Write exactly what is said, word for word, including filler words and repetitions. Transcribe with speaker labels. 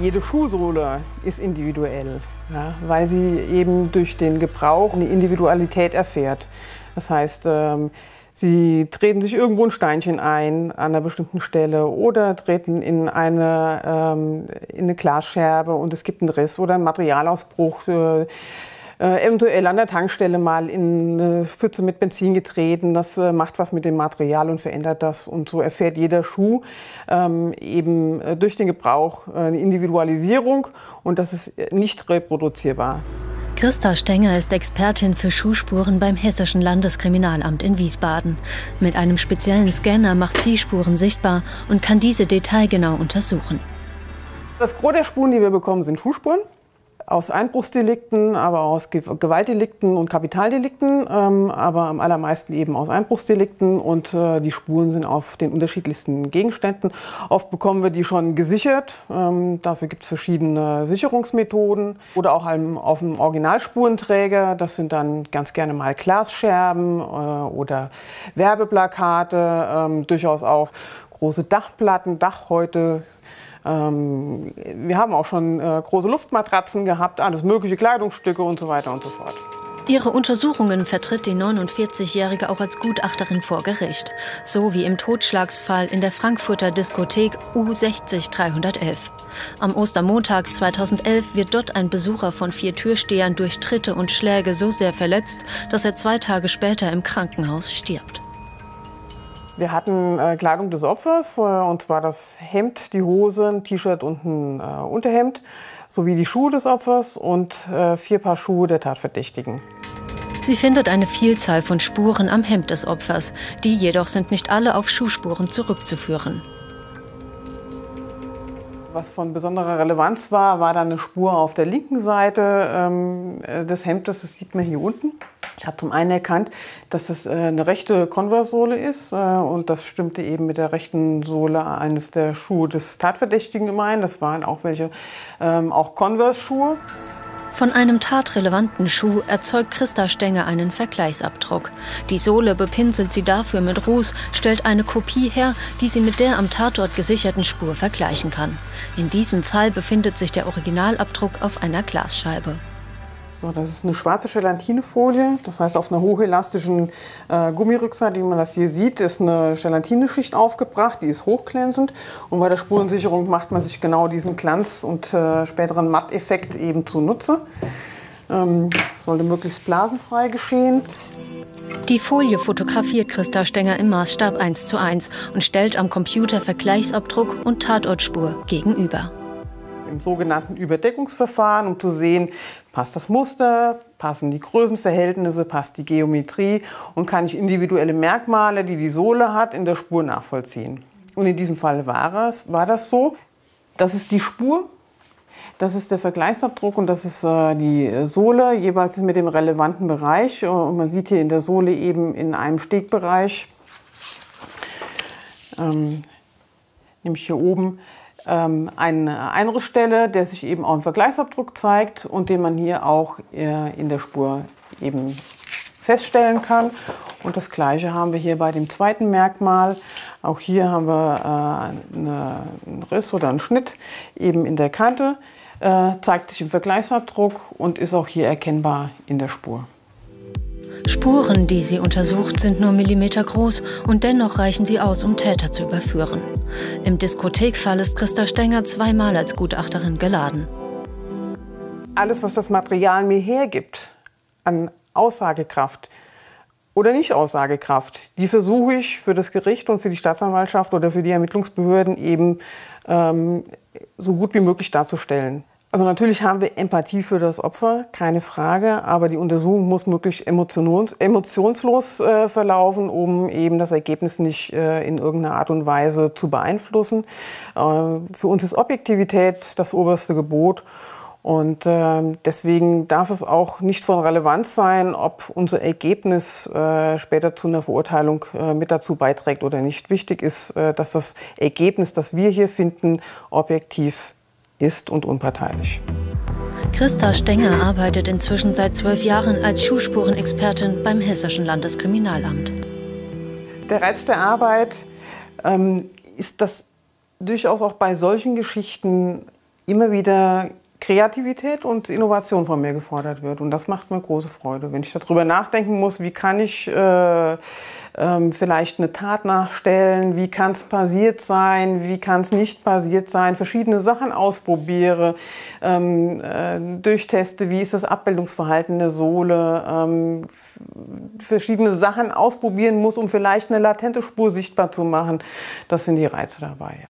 Speaker 1: Jede Schuhsohle ist individuell, ja, weil sie eben durch den Gebrauch eine Individualität erfährt. Das heißt, ähm, sie treten sich irgendwo ein Steinchen ein an einer bestimmten Stelle oder treten in eine, ähm, in eine Glasscherbe und es gibt einen Riss oder einen Materialausbruch. Äh, Äh, eventuell an der Tankstelle mal in eine Pfütze mit Benzin getreten. Das äh, macht was mit dem Material und verändert das. Und so erfährt jeder Schuh ähm, eben äh, durch den Gebrauch äh, eine Individualisierung und das ist nicht reproduzierbar.
Speaker 2: Christa Stenger ist Expertin für Schuhspuren beim Hessischen Landeskriminalamt in Wiesbaden. Mit einem speziellen Scanner macht sie Spuren sichtbar und kann diese detailgenau untersuchen.
Speaker 1: Das Gros der Spuren, die wir bekommen, sind Schuhspuren. Aus Einbruchsdelikten, aber aus Gewaltdelikten und Kapitaldelikten, ähm, aber am allermeisten eben aus Einbruchsdelikten und äh, die Spuren sind auf den unterschiedlichsten Gegenständen. Oft bekommen wir die schon gesichert, ähm, dafür gibt es verschiedene Sicherungsmethoden oder auch auf dem Originalspurenträger, das sind dann ganz gerne mal Glasscherben äh, oder Werbeplakate, ähm, durchaus auch große Dachplatten, Dachhäute. Ähm, wir haben auch schon äh, große Luftmatratzen gehabt, alles mögliche Kleidungsstücke und so weiter und so fort.
Speaker 2: Ihre Untersuchungen vertritt die neunundvierzigjährige auch als Gutachterin vor Gericht. So wie im Totschlagsfall in der Frankfurter Diskothek U sechzig dreihundertelf. Am Ostermontag zweitausendelf wird dort ein Besucher von vier Türstehern durch Tritte und Schläge so sehr verletzt, dass er zwei Tage später im Krankenhaus stirbt.
Speaker 1: Wir hatten äh, Kleidung des Opfers, äh, und zwar das Hemd, die Hose, ein T-Shirt und ein äh, Unterhemd, sowie die Schuhe des Opfers und äh, vier Paar Schuhe der Tatverdächtigen.
Speaker 2: Sie findet eine Vielzahl von Spuren am Hemd des Opfers. Die jedoch sind nicht alle auf Schuhspuren zurückzuführen.
Speaker 1: Was von besonderer Relevanz war, war dann eine Spur auf der linken Seite ähm, des Hemdes, das sieht man hier unten. Ich habe zum einen erkannt, dass das äh, eine rechte Converse-Sohle ist äh, und das stimmte eben mit der rechten Sohle eines der Schuhe des Tatverdächtigen überein. Das waren auch welche, ähm, auch Converse-Schuhe.
Speaker 2: Von einem tatrelevanten Schuh erzeugt Christa Stenger einen Vergleichsabdruck. Die Sohle bepinselt sie dafür mit Ruß, stellt eine Kopie her, die sie mit der am Tatort gesicherten Spur vergleichen kann. In diesem Fall befindet sich der Originalabdruck auf einer Glasscheibe.
Speaker 1: So, das ist eine schwarze Gelatinefolie, das heißt auf einer hochelastischen äh, Gummirückseite, wie man das hier sieht, ist eine Gelatineschicht aufgebracht, die ist hochglänzend und bei der Spurensicherung macht man sich genau diesen Glanz und äh, späteren Matteffekt eben zunutze. Ähm, sollte möglichst blasenfrei geschehen.
Speaker 2: Die Folie fotografiert Christa Stenger im Maßstab eins zu eins und stellt am Computer Vergleichsabdruck und Tatortspur gegenüber.
Speaker 1: Im sogenannten Überdeckungsverfahren, um zu sehen, passt das Muster, passen die Größenverhältnisse, passt die Geometrie und kann ich individuelle Merkmale, die die Sohle hat, in der Spur nachvollziehen. Und in diesem Fall war, es, war das so. Das ist die Spur, das ist der Vergleichsabdruck und das ist äh, die Sohle, jeweils mit dem relevanten Bereich. Und man sieht hier in der Sohle eben in einem Stegbereich, ähm, nämlich hier oben, eine Einrissstelle, der sich eben auch im Vergleichsabdruck zeigt und den man hier auch in der Spur eben feststellen kann. Und das Gleiche haben wir hier bei dem zweiten Merkmal. Auch hier haben wir einen Riss oder einen Schnitt eben in der Kante, zeigt sich im Vergleichsabdruck und ist auch hier erkennbar in der Spur.
Speaker 2: Spuren, die sie untersucht, sind nur Millimeter groß und dennoch reichen sie aus, um Täter zu überführen. Im Diskothekfall ist Christa Stenger zweimal als Gutachterin geladen.
Speaker 1: Alles, was das Material mir hergibt an Aussagekraft oder Nicht-Aussagekraft, die versuche ich für das Gericht und für die Staatsanwaltschaft oder für die Ermittlungsbehörden eben ähm, so gut wie möglich darzustellen. Also natürlich haben wir Empathie für das Opfer, keine Frage, aber die Untersuchung muss möglichst emotions emotionslos äh, verlaufen, um eben das Ergebnis nicht äh, in irgendeiner Art und Weise zu beeinflussen. Äh, für uns ist Objektivität das oberste Gebot und äh, deswegen darf es auch nicht von Relevanz sein, ob unser Ergebnis äh, später zu einer Verurteilung äh, mit dazu beiträgt oder nicht. Wichtig ist, äh, dass das Ergebnis, das wir hier finden, objektiv ist und unparteilich.
Speaker 2: Christa Stenger arbeitet inzwischen seit zwölf Jahren als Schuhspurenexpertin beim Hessischen Landeskriminalamt.
Speaker 1: Der Reiz der Arbeit ähm, ist, dass durchaus auch bei solchen Geschichten immer wieder Kreativität und Innovation von mir gefordert wird. Und das macht mir große Freude. Wenn ich darüber nachdenken muss, wie kann ich äh, ähm, vielleicht eine Tat nachstellen, wie kann es passiert sein, wie kann es nicht passiert sein, verschiedene Sachen ausprobiere, ähm, äh, durchteste, wie ist das Abbildungsverhalten der Sohle, ähm, verschiedene Sachen ausprobieren muss, um vielleicht eine latente Spur sichtbar zu machen. Das sind die Reize dabei.